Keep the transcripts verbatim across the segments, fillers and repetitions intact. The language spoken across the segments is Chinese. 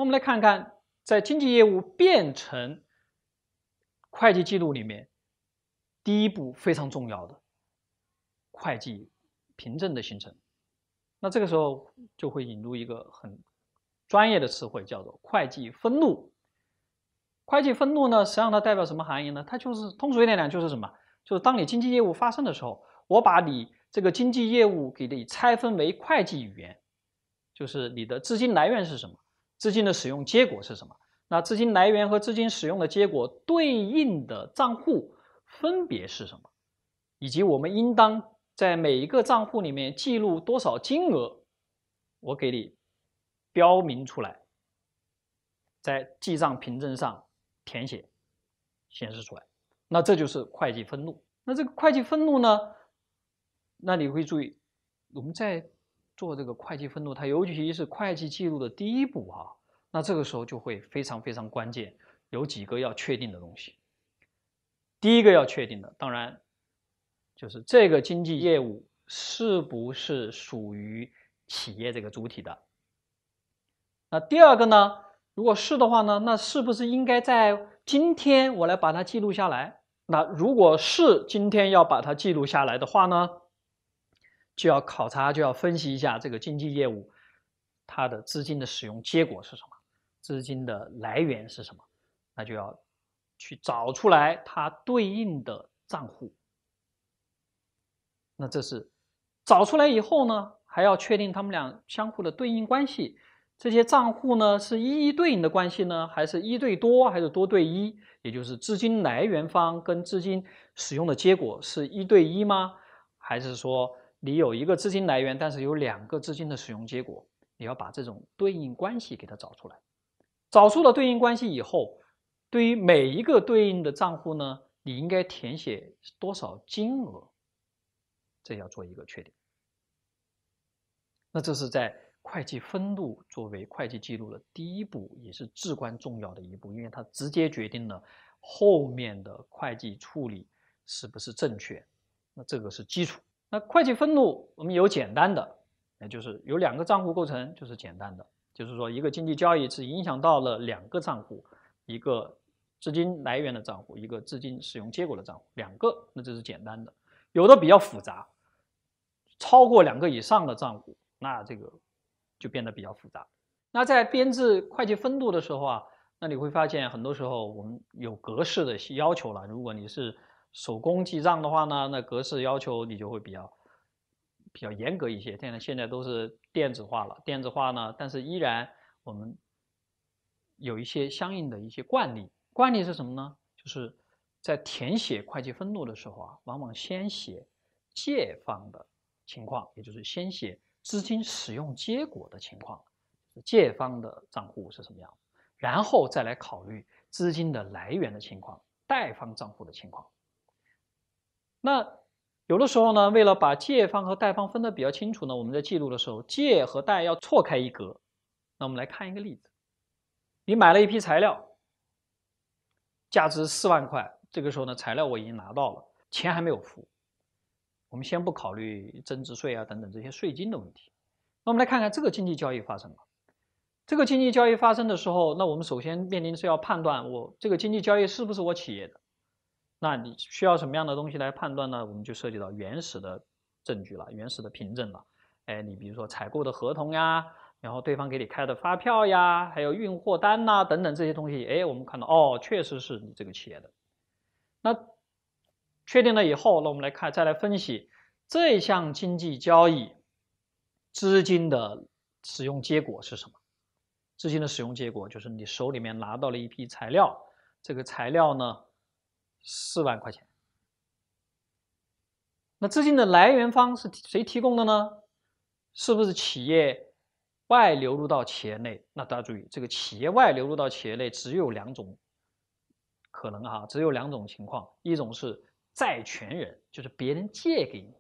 我们来看看，在经纪业务变成会计记录里面，第一步非常重要的会计凭证的形成。那这个时候就会引入一个很专业的词汇，叫做会计分录。会计分录呢，实际上它代表什么含义呢？它就是通俗一点讲，就是什么？就是当你经纪业务发生的时候，我把你这个经纪业务给你拆分为会计语言，就是你的资金来源是什么，资金的使用结果是什么。那资金来源和资金使用的结果对应的账户分别是什么，以及我们应当在每一个账户里面记录多少金额，我给你标明出来，在记账凭证上填写显示出来。那这就是会计分录。那这个会计分录呢，那你会注意，我们在做这个会计分录，它尤其是会计记录的第一步哈、啊，那这个时候就会非常非常关键，有几个要确定的东西。第一个要确定的，当然就是这个经纪业务是不是属于企业这个主体的。那第二个呢，如果是的话呢，那是不是应该在今天我来把它记录下来？那如果是今天要把它记录下来的话呢，就要考察，就要分析一下这个经纪业务它的资金的使用结果是什么，资金的来源是什么，那就要去找出来它对应的账户。那这是找出来以后呢，还要确定他们俩相互的对应关系。这些账户呢是一一对应的关系呢，还是一对多，还是多对一？也就是资金来源方跟资金使用的结果是一对一吗？还是说你有一个资金来源，但是有两个资金的使用结果？你要把这种对应关系给它找出来。找出了对应关系以后，对于每一个对应的账户呢，你应该填写多少金额？这要做一个确定。那这是在会计分录作为会计记录的第一步，也是至关重要的一步，因为它直接决定了后面的会计处理是不是正确。那这个是基础。那会计分录我们有简单的，也就是有两个账户构成，就是简单的，就是说一个经济交易是影响到了两个账户，一个资金来源的账户，一个资金使用结果的账户，两个，那这是简单的。有的比较复杂，超过两个以上的账户，那这个就变得比较复杂。那在编制会计分录的时候啊，那你会发现很多时候我们有格式的要求了。如果你是手工记账的话呢，那格式要求你就会比较比较严格一些。现在现在都是电子化了，电子化呢，但是依然我们有一些相应的一些惯例。惯例是什么呢？就是在填写会计分录的时候啊，往往先写借方的情况，也就是先写资金使用结果的情况，借方的账户是什么样，然后再来考虑资金的来源的情况，贷方账户的情况。那有的时候呢，为了把借方和贷方分得比较清楚呢，我们在记录的时候，借和贷要错开一格。那我们来看一个例子，你买了一批材料，价值四万块，这个时候呢，材料我已经拿到了，钱还没有付。我们先不考虑增值税啊等等这些税金的问题，那我们来看看这个经济交易发生了。这个经济交易发生的时候，那我们首先面临是要判断我这个经济交易是不是我企业的。那你需要什么样的东西来判断呢？我们就涉及到原始的证据了，原始的凭证了。哎，你比如说采购的合同呀，然后对方给你开的发票呀，还有运货单呐等等这些东西，哎，我们看到哦，确实是你这个企业的。那确定了以后，那我们来看，再来分析这项经济交易资金的使用结果是什么？资金的使用结果就是你手里面拿到了一批材料，这个材料呢四万块钱。那资金的来源方是谁提供的呢？是不是企业外流入到企业内？那大家注意，这个企业外流入到企业内只有两种可能哈，只有两种情况，一种是债权人，就是别人借给你；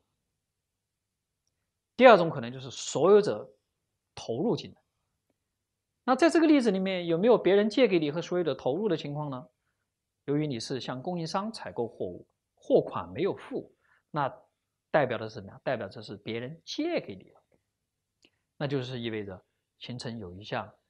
第二种可能就是所有者投入进来。那在这个例子里面，有没有别人借给你和所有者投入的情况呢？由于你是向供应商采购货物，货款没有付，那代表的是什么呀？代表着是别人借给你的，那就是意味着形成有一项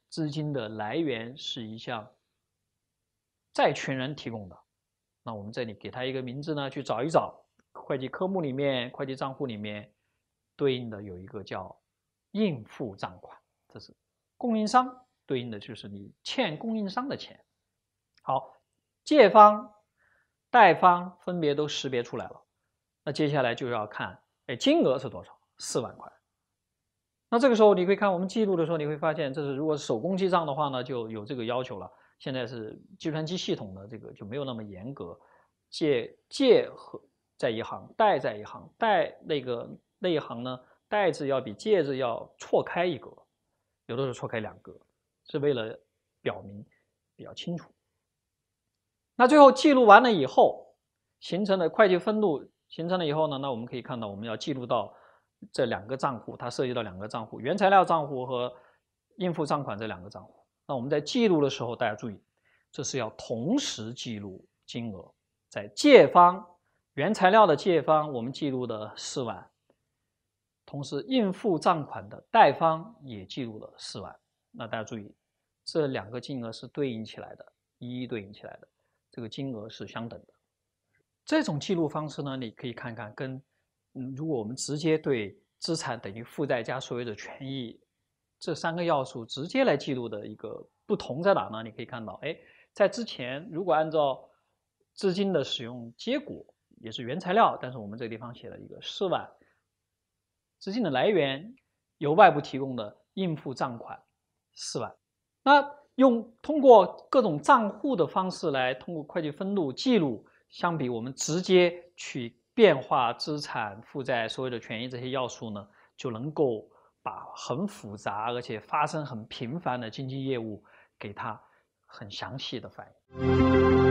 资金的来源是一项债权人提供的，那我们这里给它一个名字呢，去找一找会计科目里面会计账户里面对应的有一个叫应付账款，这是供应商，对应的就是你欠供应商的钱。好，借方、贷方分别都识别出来了，那接下来就要看，哎，金额是多少？四万块。那这个时候你可以看我们记录的时候，你会发现，这是如果是手工记账的话呢，就有这个要求了。现在是计算机系统的这个就没有那么严格，借借和在一行，贷在一行，贷那个那一行呢，贷字要比借字要错开一格，有的时候错开两格，是为了表明比较清楚。那最后记录完了以后，形成了会计分录形成了以后呢，那我们可以看到我们要记录到这两个账户，它涉及到两个账户，原材料账户和应付账款这两个账户。那我们在记录的时候，大家注意，这是要同时记录金额。在借方原材料的借方，我们记录的四万，同时应付账款的贷方也记录了四万。那大家注意，这两个金额是对应起来的，一一对应起来的，这个金额是相等的。这种记录方式呢，你可以看看跟，嗯，如果我们直接对资产等于负债加所有的权益这三个要素直接来记录的一个不同在哪呢？你可以看到，哎，在之前如果按照资金的使用结果也是原材料，但是我们这个地方写了一个四万，资金的来源由外部提供的应付账款四万。那用通过各种账户的方式来通过会计分录记录，相比我们直接去变化资产、负债、所有的权益这些要素呢，就能够把很复杂而且发生很频繁的经济业务给它很详细的反映。